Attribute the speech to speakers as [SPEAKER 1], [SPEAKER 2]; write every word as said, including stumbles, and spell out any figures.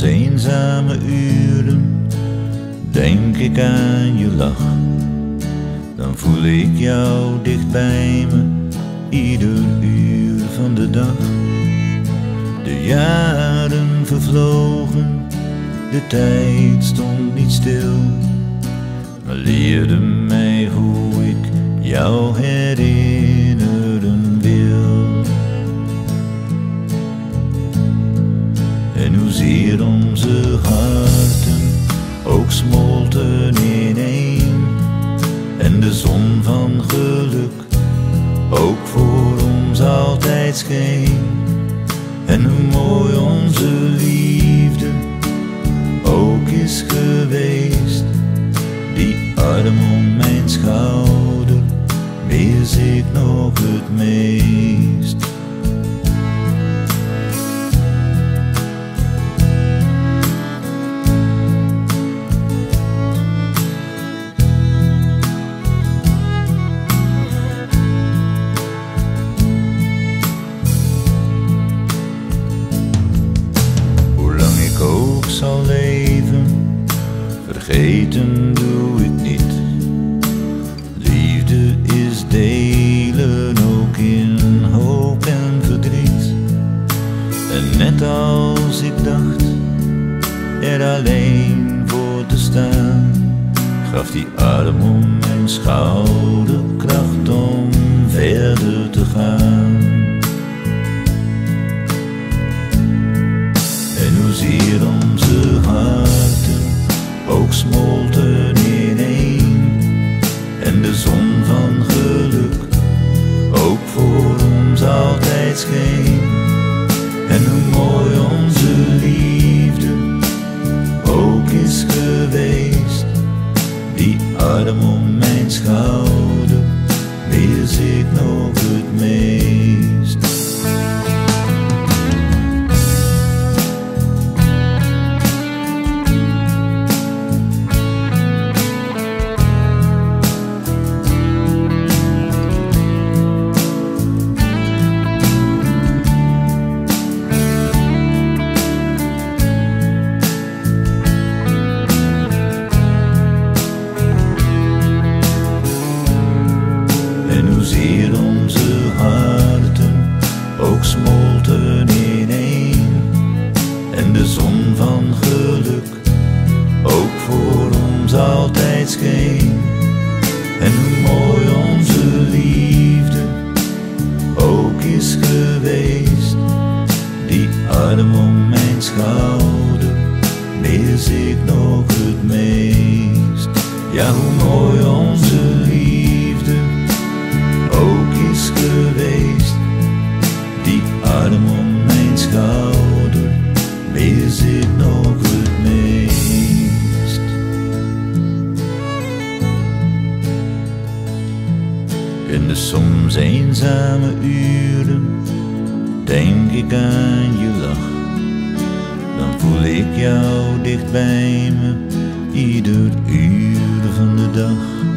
[SPEAKER 1] eenzame uren denk ik aan je lach. Dan voel ik jou dicht bij me, ieder uur van de dag. De jaren vervlogen, de tijd stond niet stil, maar leerde mij hoe ik jou herinneren wil. En hoezeer onze harten ook smolten ineen, en de zon van geluk ook voor ons altijd scheen. En hoe mooi onze liefde ook is geweest, die arm om mijn schouder mis ik nog het meest. Ook zal leven, vergeten doe ik niet. Liefde is delen, ook in hoop en verdriet. En net als ik dacht er alleen voor te staan, gaf die arm om mijn schouder kracht om verder te gaan. En hoezeer onze harten ook smolten ineen, en de zon van geluk ook voor ons altijd scheen. En hoe mooi onze liefde ook is geweest, die arm om mijn schouder mis ik nog het meest. En hoezeer onze harten ook smolten ineen, en de zon van geluk ook voor ons altijd scheen. En hoe mooi onze liefde ook is geweest, die arm om mijn schouder mis ik nog het meest. Ja, hoe mooi onze liefde ook is geweest, die arm om mijn schouder mis ik nog het meest. In de soms eenzame uren denk ik aan je lach. Dan voel ik jou dicht bij me, ieder uur van de dag.